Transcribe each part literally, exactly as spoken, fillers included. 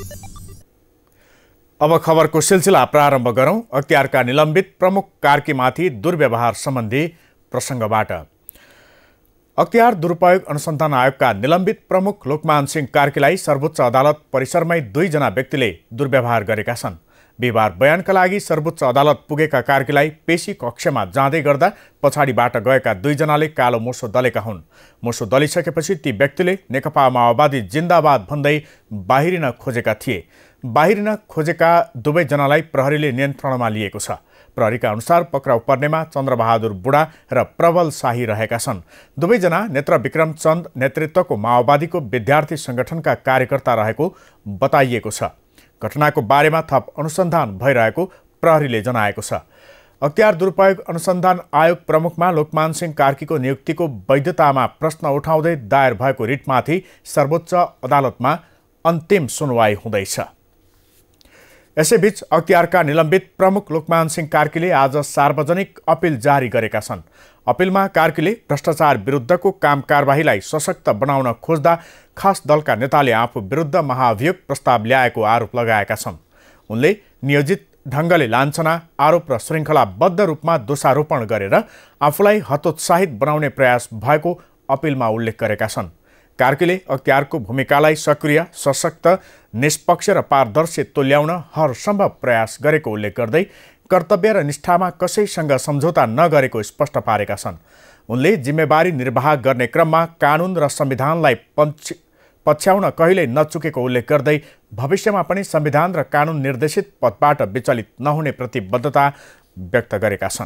अब खबरको सिलसिला प्रारम्भ गरौं। अख्तियारका निलम्बित प्रमुख कार्कीमाथि दुर्व्यवहार सम्बन्धी प्रसङ्गबाट। अख्तियार दुरुपयोग अनुसन्धान आयोगका निलम्बित प्रमुख लोकमान सिंह कार्कीलाई सर्वोच्च अदालत परिसरमै दुईजना व्यक्तिले दुर्व्यवहार गरेका छन्। बिहिबार बयानका लागि सर्वोच्च अदालत पुगेका कार्कीलाई पेशी कक्षमा जाँदै गर्दा पछाडिबाट गएका दुईजनाले कालो मोसो दलेका हुन्। मोसो दलिसकेपछि ती व्यक्तिले नेकपा माओवादी जिन्दाबाद भन्दै बाहिरिन खोजेका थिए। बाहिरिन खोजेका दुवैजनालाई प्रहरीले नियन्त्रणमा लिएको छ। प्रहरीका अनुसार पक्राउ पर्नेमा चन्द्रबहादुर बुढा र प्रबल शाही रहेका छन्। दुवैजना नेत्र विक्रम चन्द नेतृत्वको माओवादीको विद्यार्थी संगठनका कार्यकर्ता रहेको बताइएको छ। घटनाको बारेमा थप अनुसन्धान भइरहेको प्रहरीले जनाएको छ। अख्तियार दुरुपयोग अनुसन्धान आयोग प्रमुखमा लोकमान सिंह कार्कीको नियुक्तिको वैधतामा प्रश्न उठाउँदै दायर भएको रिटमाथि सर्वोच्च अदालतमा अन्तिम सुनवाई हुँदैछ। यसैबीच अख्तियारका निलम्बित प्रमुख लोकमान सिंह कार्कीले आज सार्वजनिक अपिल जारी गरेका छन्। अपिलमा कार्कीले भ्रष्टाचार विरुद्धको काम कारबाहीलाई सशक्त बनाउन खोज्दा खास दलका नेताले आफू विरुद्ध महाभियोग प्रस्ताव ल्याएको आरोप लगाएका छन्। उनले नियोजित ढङ्गले लान्छना आरोप र श्रृङ्खलाबद्ध रूपमा दोषारोपण गरेर आफूलाई हतोत्साहित बनाउने प्रयास भएको अपिलमा उल्लेख गरेका छन्। कार्कीले अख्तियारको भूमिकालाई सक्रिय, सशक्त, निष्पक्ष र पारदर्शी तुल्याउन हरसम्भव प्रयास गरेको उल्लेख गर्दै कर्तव्य र निष्ठामा कसैसँग सम्झौता नगरेको स्पष्ट पारेका छन्। उनले जिम्मेवारी निर्वाह गर्ने क्रममा कानुन र संविधानलाई पक्ष पछ्याउन कहिल्यै नचुकेको उल्लेख गर्दै भविष्यमा पनि संविधान र कानुन निर्देशित पथबाट विचलित नहुने प्रतिबद्धता व्यक्त गरेका छन्।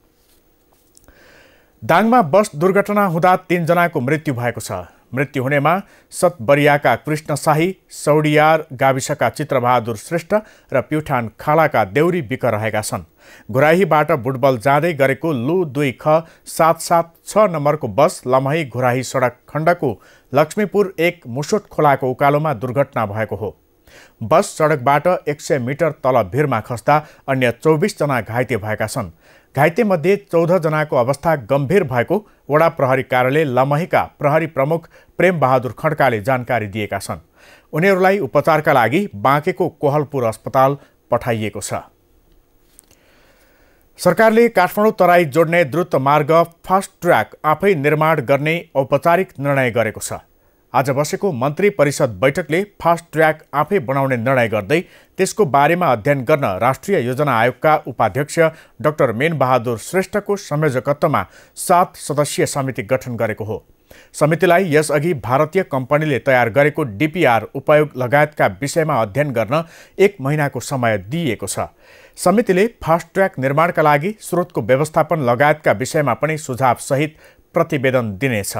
दाङमा बस दुर्घटना हुँदा तीनजनाको मृत्यु भएको छ। मृत्यु हुनेमा सतबरियाका कृष्ण शाही, सौडियार गाविसका चित्रबहादुर श्रेष्ठ र प्युठान खालाका देउरी बिक रहेका छन्। घुराहीबाट बुटबल जाँदै गरेको लु दुई ख सात सात छ नम्बरको बस लमही घुराही सडक खण्डको लक्ष्मीपुर एक मुसोट खोलाको उकालोमा दुर्घटना भएको हो। बस सडकबाट एक सय मिटर तल भिरमा खस्दा अन्य चौबिसजना घाइते भएका छन्। घाइतेमध्ये चौधजनाको अवस्था गम्भीर भएको वडा प्रहरी कार्यालय लमहीका प्रहरी प्रमुख प्रेम बहादुर खड्काले जानकारी दिएका छन्। उनीहरूलाई उपचारका लागि बाँकेको कोहलपुर अस्पताल पठाइएको छ। सरकारले काठमाडौँ तराई जोड्ने द्रुत मार्ग फास्ट ट्र्याक आफै निर्माण गर्ने औपचारिक निर्णय गरेको छ। आज बसेको मन्त्री परिषद बैठकले फास्ट ट्र्याक आफै बनाउने निर्णय गर्दै त्यसको बारेमा अध्ययन गर्न राष्ट्रिय योजना आयोगका उपाध्यक्ष डाक्टर मेन बहादुर श्रेष्ठको संयोजकत्वमा सात सदस्यीय समिति गठन गरेको हो। समितिलाई यसअघि भारतीय कम्पनीले तयार गरेको डिपिआर उपयोग लगायतका विषयमा अध्ययन गर्न एक महिनाको समय दिइएको छ। समितिले फास्ट ट्र्याक निर्माणका लागि स्रोतको व्यवस्थापन लगायतका विषयमा पनि सुझावसहित प्रतिवेदन दिनेछ।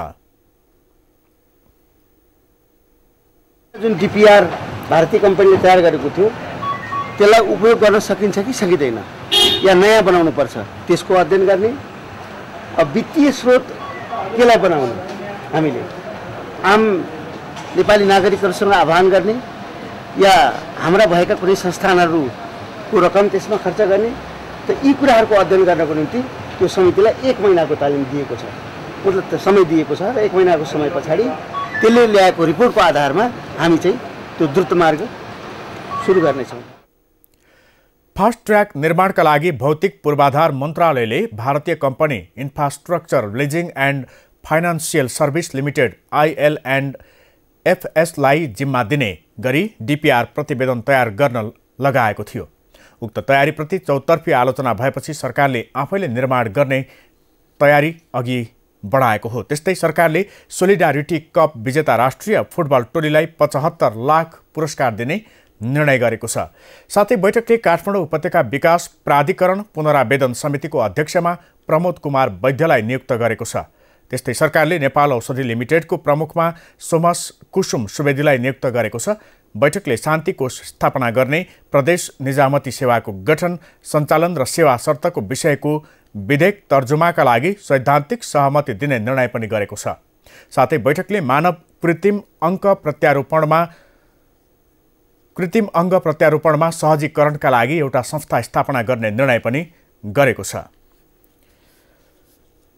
जुन डिपिआर भारतीय कम्पनीले तयार गरेको थियो त्यसलाई उपयोग गर्न सकिन्छ कि सकिँदैन या नयाँ बनाउनु पर्छ त्यसको अध्ययन गर्ने। अब वित्तीय स्रोत केलाई बनाउने, हामीले आम नेपाली नागरिकहरूसँग आह्वान गर्ने या हाम्रा भएका कुनै संस्थानहरूको रकम त्यसमा खर्च गर्ने, त यी कुराहरूको अध्ययन गर्नको निम्ति त्यो समितिलाई एक महिनाको तालिम दिएको छ, मतलब समय दिएको छ र एक महिनाको समय पछाडि त्यसले ल्याएको रिपोर्टको आधारमा हामी चाहिँ त्यो द्रुत मार्ग सुरु गर्नेछौँ। फास्ट ट्र्याक निर्माणका लागि भौतिक पूर्वाधार मन्त्रालयले भारतीय company infrastructure leasing and financial service limited IL and एफएसलाई जिम्मा दिने गरी डिपिआर प्रतिवेदन तयार गर्न लगाएको थियो। उक्त तयारीप्रति चौतर्फी आलोचना भएपछि सरकारले आफैले निर्माण गर्ने तयारी अघि बढाएको हो। त्यस्तै सरकारले सोलिडारिटी कप विजेता राष्ट्रिय फुटबल टोलीलाई पचहत्तर लाख पुरस्कार दिने निर्णय गरेको छ। साथै बैठकले काठमाडौँ उपत्यका विकास प्राधिकरण पुनरावेदन समितिको अध्यक्षमा प्रमोद कुमार वैद्यलाई नियुक्त गरेको छ। त्यस्तै सरकारले नेपाल औषधि लिमिटेडको प्रमुखमा सोमस कुसुम सुवेदीलाई नियुक्त गरेको छ। बैठकले शान्ति कोष स्थापना गर्ने, प्रदेश निजामती सेवाको गठन, सञ्चालन र सेवा शर्तको विषयको विधेयक तर्जुमाका लागि सैद्धान्तिक सहमति दिने निर्णय पनि गरेको छ। साथै बैठकले मानव कृत्रिम अङ्क प्रत्यारोपणमा कृत्रिम अङ्ग प्रत्यारोपणमा सहजीकरणका लागि एउटा संस्था स्थापना गर्ने निर्णय पनि गरेको छ।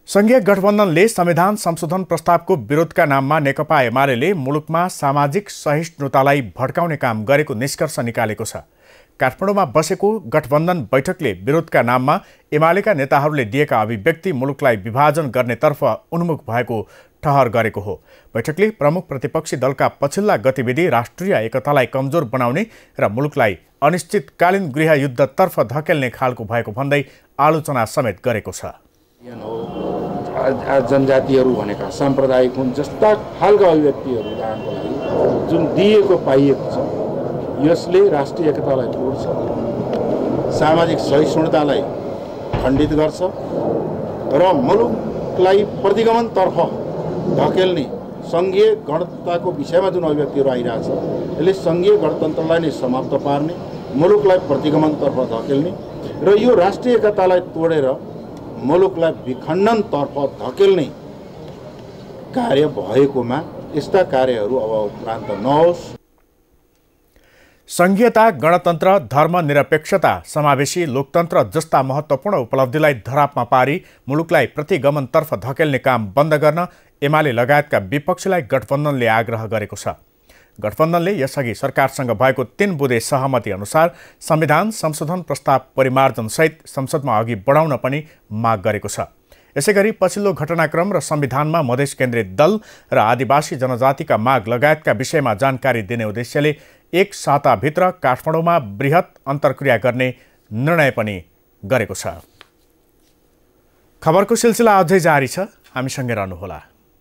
संघीय गठबन्धनले संविधान संशोधन प्रस्तावको विरोधका नाममा नेकपा एमाले मुलुकमा सामाजिक सहिष्णुतालाई भड्काउने काम गरेको निष्कर्ष निकालेको छ। काठमाडौँमा बसेको गठबन्धन बैठकले विरोधका नाममा एमालेका नेताहरूले दिएका अभिव्यक्ति मुलुकलाई विभाजन गर्नेतर्फ उन्मुख भएको ठहर गरेको हो। बैठकले प्रमुख प्रतिपक्षी दलका पछिल्ला गतिविधि राष्ट्रिय एकतालाई कमजोर बनाउने र मुलुकलाई अनिश्चितकालीन गृहयुद्धतर्फ धकेल्ने खालको भएको भन्दै आलोचना समेत गरेको छ। जनजातिहरू भनेका साम्प्रदायिक हुन् जस्ता खालका अभिव्यक्तिहरू राख्नको लागि जुन दिएको पाइएको छ यसले राष्ट्रिय एकतालाई तोड्छ, सामाजिक सहिष्णुतालाई खण्डित गर्छ र मुलुकलाई प्रतिगमनतर्फ धकेल्ने सङ्घीय गणतन्त्रको विषयमा जुन अभिव्यक्तिहरू आइरहेछ यसले सङ्घीय गणतन्त्रलाई नै समाप्त पार्ने, मुलुकलाई प्रतिगमनतर्फ धकेल्ने र यो राष्ट्रिय एकतालाई तोडेर मुलुकलाई विखण्डनतर्फ धकेल्ने कार्य भएकोमा यस्ता कार्यहरू अब उपरान्त नहोस्। संघीयता, गणतन्त्र, धर्मनिरपेक्षता, समावेशी लोकतन्त्र जस्ता महत्त्वपूर्ण उपलब्धिलाई धरापमा पारी मुलुकलाई प्रतिगमनतर्फ धकेल्ने काम बन्द गर्न एमाले लगायतका विपक्षीलाई गठबन्धनले आग्रह गरेको छ। गठबन्धनले यसअघि सरकारसँग भएको तीन बुँदे सहमति अनुसार संविधान संशोधन प्रस्ताव परिमार्जनसहित संसदमा अघि बढाउन पनि माग गरेको छ। यसैगरी पछिल्लो घटनाक्रम र संविधानमा मधेस केन्द्रित दल र आदिवासी जनजातिका माग लगायतका विषयमा जानकारी दिने उद्देश्यले एक साताभित्र काठमाडौँमा बृहत अन्तर्क्रिया गर्ने निर्णय पनि गरेको छ। खबरको सिलसिला अझै जारी छ, हामीसँगै रहनुहोला।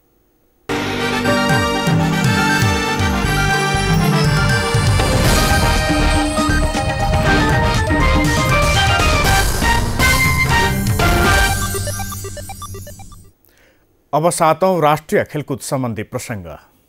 अब सातौं राष्ट्रिय खेलकुद सम्बन्धी प्रसङ्ग।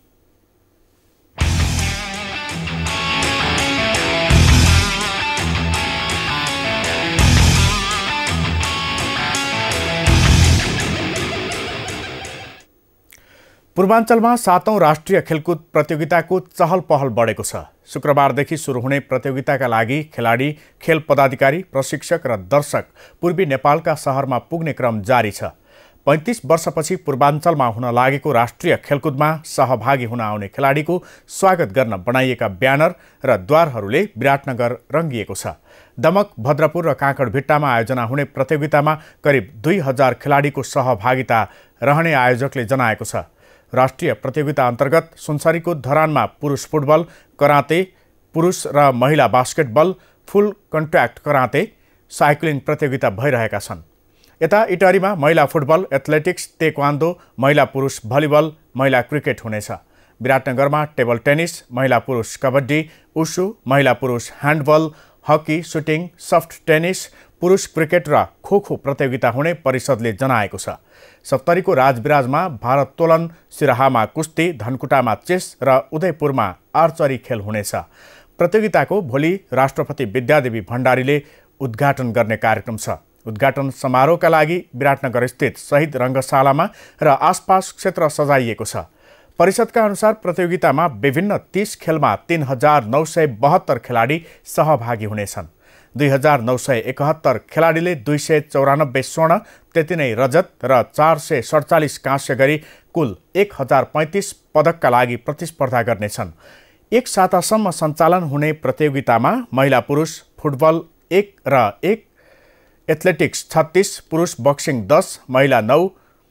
पूर्वाञ्चलमा सातौं राष्ट्रिय खेलकुद प्रतियोगिताको चहल पहल बढेको छ। शुक्रबारदेखि सुरु हुने प्रतियोगिताका लागि खेलाडी, खेल पदाधिकारी, प्रशिक्षक र दर्शक पूर्वी नेपालका सहरमा पुग्ने क्रम जारी छ। पैंतीस वर्षपछि पूर्वाञ्चलमा हुन लागेको राष्ट्रिय खेलकुदमा सहभागी हुन आउने खेलाडीको स्वागत गर्न बनाइएका ब्यानर र द्वारहरूले विराटनगर रङ्गिएको छ। दमक, भद्रपुर र काँकडभिट्टामा आयोजना हुने प्रतियोगितामा करिब दुई हजार खेलाडीको सहभागिता रहने आयोजकले जनाएको छ। राष्ट्रिय प्रतियोगिता अन्तर्गत सुनसरीको धरानमा पुरुष फुटबल, कराते, पुरुष र महिला basketball, full contact karate, cycling प्रतियोगिता भइरहेका छन्। यता इटहरीमा महिला फुटबल, एथलेटिक्स, तेक्वान्दो, महिला पुरुष भलिबल, महिला क्रिकेट हुनेछ। विराटनगरमा टेबल टेनिस, महिला पुरुष कबड्डी, उसु, महिला पुरुष handball, hockey, shooting, soft tennis, पुरुष क्रिकेट र खोखो प्रतियोगिता हुने परिषदले जनाएको छ। सप्तरीको राजविराजमा भारोत्तोलन, सिराहामा कुस्ती, धनकुटामा चेस र उदयपुरमा आर्चरी खेल हुनेछ। प्रतियोगिताको भोलि राष्ट्रपति विद्यादेवी भण्डारीले उद्घाटन गर्ने कार्यक्रम छ। उद्घाटन समारोहका लागि विराटनगर स्थित शहीद रङ्गशालामा र आसपास क्षेत्र सजाइएको छ। परिषदका अनुसार प्रतियोगितामा विभिन्न तीस खेलमा तीन हजार नौ सय बहत्तर खेलाडी सहभागी हुनेछन्। दुई हजार नौ सय एकहत्तर खेलाडीले दुई सय चौरानब्बे स्वर्ण, त्यति नै रजत र चार सय सडचालिस काँस्य गरी कुल एक हजार पैँतिस पदकका लागि प्रतिस्पर्धा गर्नेछन्। एक सातासम्म सञ्चालन हुने प्रतियोगितामा महिला पुरुष फुटबल एक र एक, एथलेटिक्स छत्तीस, पुरुष बक्सिङ दस, महिला नौ,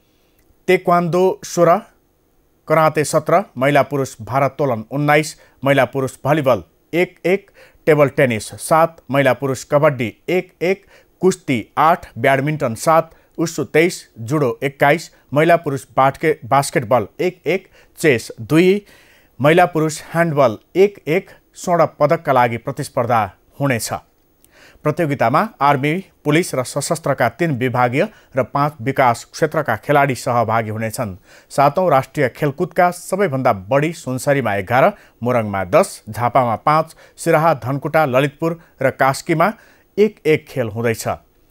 तेक्वान्दो सोह्र, कराते सत्र, महिला पुरुष भारोत्तोलन उन्नाइस, महिला पुरुष भलिबल एक एक, टेबल टेनिस सात, महिला पुरुष कबड्डी एक एक, कुस्ती आठ, ब्याडमिन्टन सात, उसु तेइस, जुडो एक्काइस, महिला पुरुष बास्के बास्केटबल एक एक, चेस दुई, महिला पुरुष ह्यान्डबल एक एक स्वर्ण पदकका लागि प्रतिस्पर्धा हुनेछ। प्रतियोगितामा आर्मी, पुलिस र सशस्त्रका तीन विभागीय र पाँच विकास क्षेत्रका खेलाडी सहभागी हुनेछन्। सातौं राष्ट्रिय खेलकुदका सबैभन्दा बढी सुनसरीमा एघार, मोरङमा दस, झापामा पाँच, सिराहा, धनकुटा, ललितपुर र कास्कीमा एक एक खेल हुँदैछ।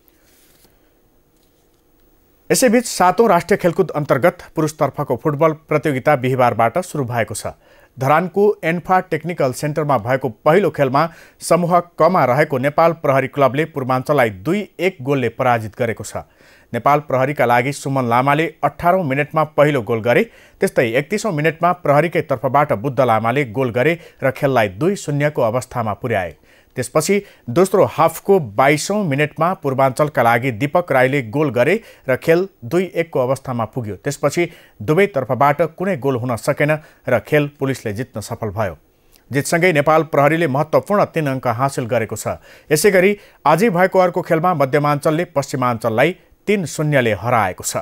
यसैबीच सातौं राष्ट्रिय खेलकुद अन्तर्गत पुरुषतर्फको फुटबल प्रतियोगिता बिहिबारबाट सुरु भएको छ। धरानको एन्फा टेक्निकल सेन्टरमा भएको पहिलो खेलमा समूह कमा रहेको नेपाल प्रहरी क्लबले पूर्वाञ्चललाई दुई एक गोलले पराजित गरेको छ। नेपाल प्रहरीका लागि सुमन लामाले अठारौं मिनेटमा पहिलो गोल गरे। त्यस्तै एकतीसौं मिनेटमा प्रहरीकै तर्फबाट बुद्ध लामाले गोल गरे र खेललाई दुई शून्यको अवस्थामा पुर्याए। त्यसपछि दोस्रो हाफको बाइसौं मिनेटमा पूर्वाञ्चलका लागि दीपक राईले गोल गरे र खेल दुई एकको अवस्थामा पुग्यो। त्यसपछि दुवै तर्फबाट कुनै गोल हुन सकेन र खेल पुलिसले जित्न सफल भयो। जितसँगै नेपाल प्रहरीले महत्त्वपूर्ण तीन अङ्क हासिल गरेको छ। यसैगरी आजै भएको अर्को खेलमा मध्यमाञ्चलले पश्चिमाञ्चललाई तीन शून्यले हराएको छ।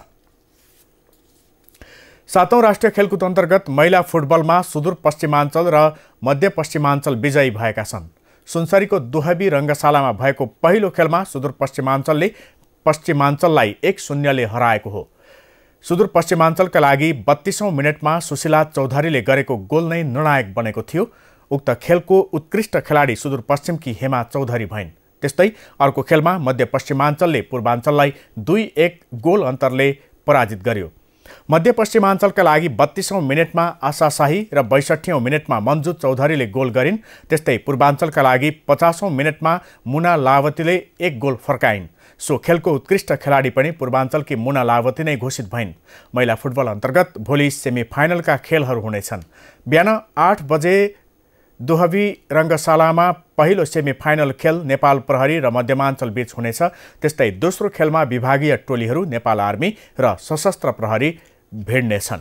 सातौं राष्ट्रिय खेलकुद अन्तर्गत महिला फुटबलमा सुदूरपश्चिमाञ्चल र मध्यपश्चिमाञ्चल विजयी भएका छन्। सुनसरीको दुहबी रङ्गशालामा भएको पहिलो खेलमा सुदूरपश्चिमाञ्चलले पश्चिमाञ्चललाई एक शून्यले हराएको हो। सुदूरपश्चिमाञ्चलका लागि बत्तीसौं मिनेटमा सुशीला चौधरीले गरेको गोल नै निर्णायक बनेको थियो। उक्त खेलको उत्कृष्ट खेलाडी सुदूरपश्चिमकी हेमा चौधरी भइन्। त्यस्तै अर्को खेलमा मध्यपश्चिमाञ्चलले पूर्वाञ्चललाई दुई एक गोल अन्तरले पराजित गर्यो। मध्यपश्चिमाञ्चलका लागि बत्तीसौं मिनेटमा आशा शाही र बैसठीौं मिनेटमा मन्जु चौधरीले गोल गरिन्। त्यस्तै पूर्वाञ्चलका लागि पचासौं मिनेटमा मुना लावतीले एक गोल फर्काइन्। सो खेलको उत्कृष्ट खेलाडी पनि पूर्वाञ्चलकी मुना लावती नै घोषित भइन्। महिला फुटबल अन्तर्गत भोलि सेमी फाइनलका खेलहरू हुनेछन्। बिहान आठ बजे दुहबी रङ्गशालामा पहिलो सेमी फाइनल खेल नेपाल प्रहरी र मध्यमाञ्चल बीच हुनेछ। त्यस्तै दोस्रो खेलमा विभागीय टोलीहरू नेपाल आर्मी र सशस्त्र प्रहरी भिड्नेछन्।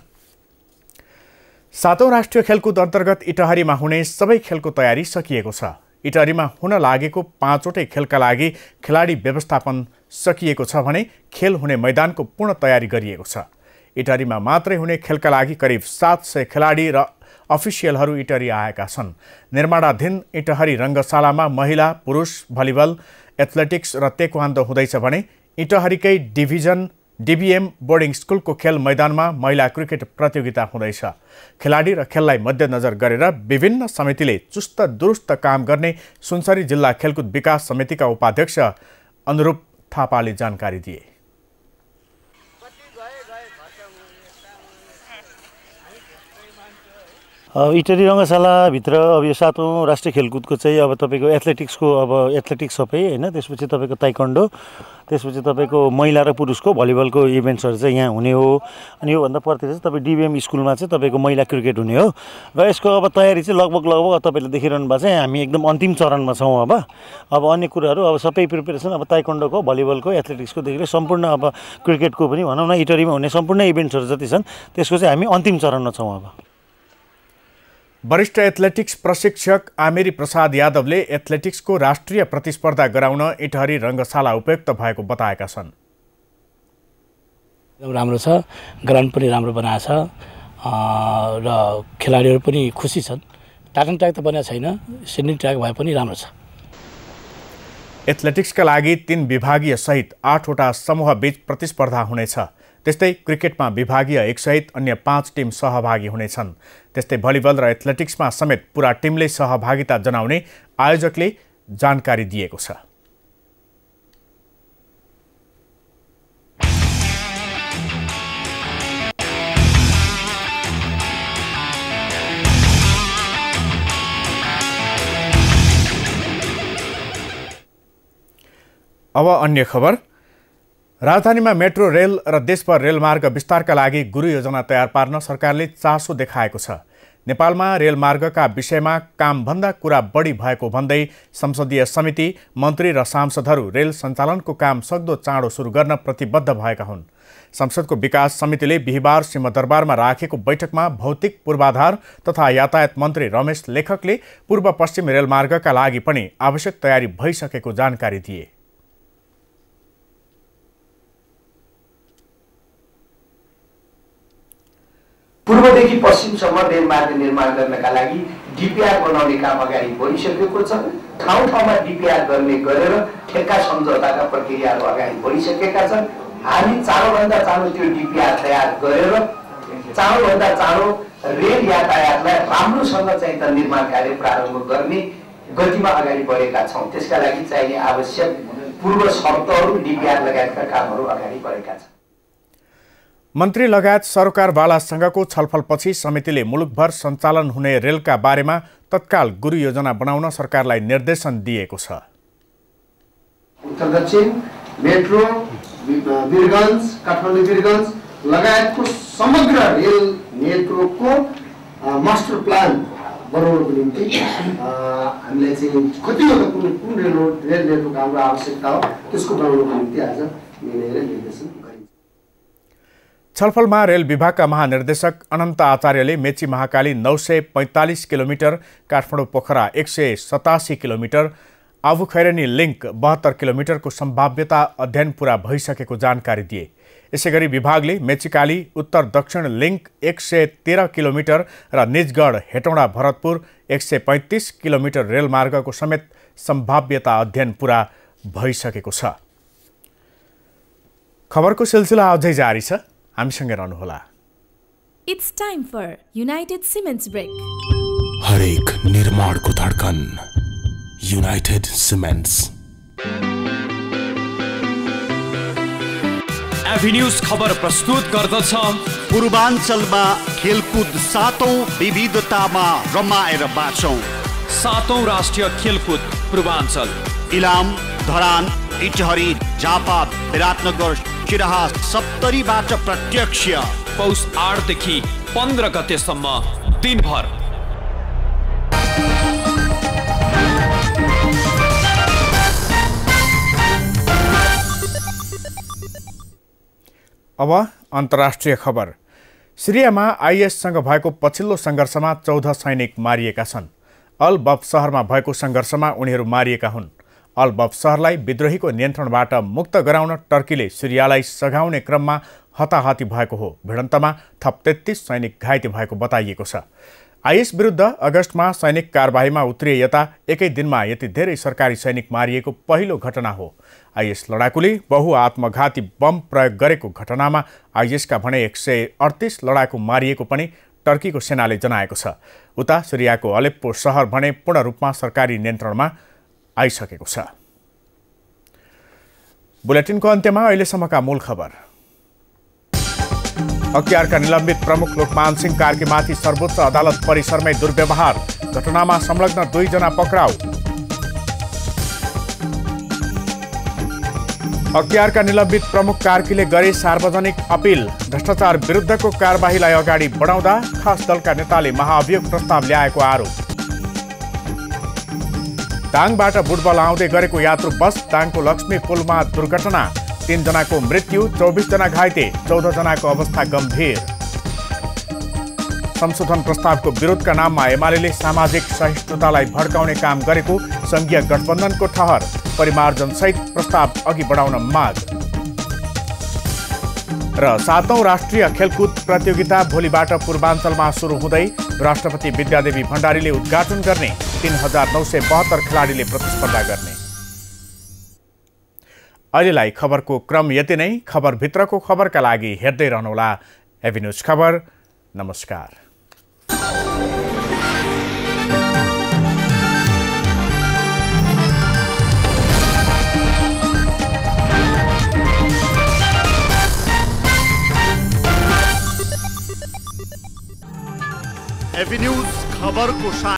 सातौं राष्ट्रिय खेलकुद अन्तर्गत इटहरीमा हुने सबै खेलको तयारी सकिएको छ। इटहरीमा हुन लागेको पाँचवटै खेलका लागि खेलाडी व्यवस्थापन सकिएको छ भने खेल हुने मैदानको पूर्ण तयारी गरिएको छ। इटहरीमा मात्रै हुने खेलका लागि करिब सात सय खेलाडी र अफिसियलहरू इटहरी आएका छन्। निर्माणाधीन इटहरी रङ्गशालामा महिला पुरुष भलिबल एथलेटिक्स र तेक्वान्दो हुँदैछ भने इटहरीकै डिभिजन डिबिएम बोर्डिङ स्कुलको खेल मैदानमा महिला क्रिकेट प्रतियोगिता हुँदैछ। खेलाडी र खेललाई मध्यनजर गरेर विभिन्न समितिले चुस्त दुरुस्त काम गर्ने सुनसरी जिल्ला खेलकुद विकास समितिका उपाध्यक्ष अनुरूप थापाले जानकारी दिए। इटहरी रङ्गशालाभित्र अब यो सातौँ राष्ट्रिय खेलकुदको चाहिँ अब तपाईँको एथलेटिक्सको अब एथलेटिक्स सबै होइन, त्यसपछि तपाईँको ताइक्वान्डो, त्यसपछि तपाईँको महिला र पुरुषको भलिबलको इभेन्ट्सहरू चाहिँ यहाँ हुने हो। अनि योभन्दा पर्तिर चाहिँ तपाईँ डिबिएम स्कुलमा चाहिँ तपाईँको महिला क्रिकेट हुने हो। र यसको अब तयारी चाहिँ लगभग लगभग तपाईँले देखिरहनु भएको चाहिँ हामी एकदम अन्तिम चरणमा छौँ। अब अब अन्य कुराहरू अब सबै प्रिपेरेसन अब ताइक्वान्डोको भलिबलको एथलेटिक्सकोदेखि लिएर सम्पूर्ण अब क्रिकेटको पनि भनौँ न इटहरीमा हुने सम्पूर्ण इभेन्ट्सहरू जति छन् त्यसको चाहिँ हामी अन्तिम चरणमा छौँ। अब वरिष्ठ एथलेटिक्स प्रशिक्षक आमेरी प्रसाद यादवले एथलेटिक्सको राष्ट्रिय प्रतिस्पर्धा गराउन इटहरी रङ्गशाला उपयुक्त भएको बताएका छन्। एकदम राम्रो छ, ग्राउन्ड पनि राम्रो बनाएको छ र खेलाडीहरू पनि खुसी छन्। टाकन ट्र्याक त बनेको छैन, सिडनी ट्र्याक भए पनि राम्रो छ। एथलेटिक्सका लागि तीन विभागीय सहित आठवटा समूह बीच प्रतिस्पर्धा हुनेछ। त्यस्तै क्रिकेटमा विभागीय एक सहित अन्य पाँच टिम सहभागी हुनेछन्। त्यस्तै भलिबल र एथलेटिक्समा समेत पूरा टिमले सहभागिता जनाउने आयोजकले जानकारी दिएको छ। अब अन्य खबर। राजधानीमा मेट्रो रेल र देशभर रेलमार्ग विस्तारका लागि गुरु योजना तयार पार्न सरकारले चासो देखाएको छ। नेपालमा रेलमार्गका विषयमा कामभन्दा कुरा बढी भएको भन्दै संसदीय समिति, मन्त्री र सांसदहरू रेल सञ्चालनको काम सक्दो चाँडो सुरु गर्न प्रतिबद्ध भएका हुन्। संसदको विकास समितिले बिहिबार सिंहदरबारमा राखेको बैठकमा भौतिक पूर्वाधार तथा यातायात मन्त्री रमेश लेखकले पूर्व पश्चिम रेलमार्गका लागि पनि आवश्यक तयारी भइसकेको जानकारी दिए। पूर्वदेखि पश्चिमसम्म रेलमार्ग निर्माण गर्नका लागि डिपिआर बनाउने काम अगाडि बढिसकेको छ। ठाउँ ठाउँमा डिपिआर गर्ने गरेर ठेक्का सम्झौताका प्रक्रियाहरू अगाडि बढिसकेका छन्। हामी चाँडोभन्दा चाँडो त्यो डिपिआर तयार गरेर चाँडोभन्दा चाँडो रेल यातायातलाई राम्रोसँग चाहिँ त निर्माण कार्य प्रारम्भ गर्ने गतिमा अगाडि बढेका छौँ। त्यसका लागि चाहिने आवश्यक पूर्व शर्तहरू डिपिआर लगायतका कामहरू अगाडि बढेका छन्। मन्त्री लगायत सरकारवालासँगको छलफलपछि समितिले मुलुकभर सञ्चालन हुने रेलका बारेमा तत्काल गुरु योजना बनाउन सरकारलाई निर्देशन दिएको छ। उत्तर दक्षिण मेट्रो वीरगञ्ज काठमाडौँ वीरगञ्ज लगायतको समग्र रेल नेटवर्कको मास्टर प्लान बनाउनको निम्ति हामीलाई चाहिँ कतिवटा कुन कुन रेल रेल नेटवर्क हाम्रो आवश्यकता हो त्यसको बनाउनको निम्ति आज निर्णय र निर्देशन गरिन्छ। छलफलमा रेल विभागका महानिर्देशक अनन्त आचार्यले मेची महाकाली नौ सय पैँतालिस किलोमिटर, काठमाडौँ पोखरा एक सय सतासी किलोमिटर, आबु खैरेनी लिङ्क बहत्तर किलोमिटरको सम्भाव्यता अध्ययन पूरा भइसकेको जानकारी दिए। यसैगरी विभागले मेचीकाली उत्तर दक्षिण लिङ्क एक सय तेह्र किलोमिटर र निजगढ हेटौँडा भरतपुर एक सय पैँतिस किलोमिटर रेलमार्गको समेत सम्भाव्यता अध्ययन पूरा भइसकेको छ। खबरको सिलसिला अझै जारी छ, हामीसँगै रहनुहोला। It's time for United Cements Break. हरेक निर्माणको धड्कन युनाइटेड सिमेन्ट्स। एभिन्यूज खबर प्रस्तुत गर्दछ पूर्वाञ्चलमा खेलकुद सातौं विविधतामा रमाएर बाँचौं। सातौं राष्ट्रिय खेलकुद पूर्वाञ्चल इलाम, धरान, इटहरी, झापा, विराटनगर, सिराहा, सप्तरीबाट प्रत्यक्ष पौष आठदेखि पन्ध्र गतेसम्म दिनभर। अब अन्तर्राष्ट्रिय खबर। सिरियामा आइएससँग भएको पछिल्लो सङ्घर्षमा चौध सैनिक मारिएका छन्। अल बब सहरमा भएको सङ्घर्षमा उनीहरू मारिएका हुन्। अल बब सहरलाई विद्रोहीको नियन्त्रणबाट मुक्त गराउन टर्कीले सिरियालाई सघाउने क्रममा हताहती भएको हो। भिडन्तमा थप तेत्तीस सैनिक घाइते भएको बताइएको छ। आइएस विरुद्ध अगस्तमा सैनिक कारबाहीमा उत्रिए यता एकै दिनमा यति धेरै सरकारी सैनिक मारिएको पहिलो घटना हो। आइएस लडाकुले बहु आत्मघाती बम प्रयोग गरेको घटनामा आइएसका भने एक सय अडतिस लडाकु मारिएको पनि टर्कीको सेनाले जनाएको छ। उता सिरियाको अलेप्पो सहर भने पूर्ण रूपमा सरकारी नियन्त्रणमा आइसकेको छ। बुलेटिनको अन्त्यमा अहिलेसम्मका मूल खबर। अख्तियारका निलम्बित प्रमुख लोकमान सिंह कार्कीमाथि सर्वोच्च अदालत परिसरमै दुर्व्यवहार, घटनामा संलग्न दुईजना पक्राउ। अख्तियारका निलम्बित प्रमुख कार्कीले गरे सार्वजनिक अपिल, भ्रष्टाचार विरुद्धको कारबाहीलाई अगाडि बढाउँदा खास दलका नेताले महाअभियोग प्रस्ताव ल्याएको आरोप। दाङबाट बुटबल आउँदै गरेको यात्रु बस दाङको लक्ष्मी पुलमा दुर्घटना, तीनजनाको मृत्यु, चौबिस जना घाइते, चौध जनाको अवस्था गम्भीर। संशोधन प्रस्तावको विरोधका नाममा एमाले सामाजिक सहिष्णुतालाई भड्काउने काम गरेको संघीय गठबन्धनको ठहर, परिमार्जन सहित प्रस्ताव अघि बढाउन माग। र सातौं राष्ट्रिय खेलकुद प्रतियोगिता भोलिबाट पूर्वाञ्चलमा सुरु हुँदै राष्ट्रपति विद्यादेवी भण्डारीले उद्घाटन गर्ने, तीन हजार नौ सय बहत्तर खेलाडीले प्रतिस्पर्धा गर्ने। अहिलेलाई खबरको क्रम यति नै। खबरभित्रको खबरका लागि हेर्दै रहनुहोला एभिन्यूज खबर। नमस्कार। एभिन्यूज खबरको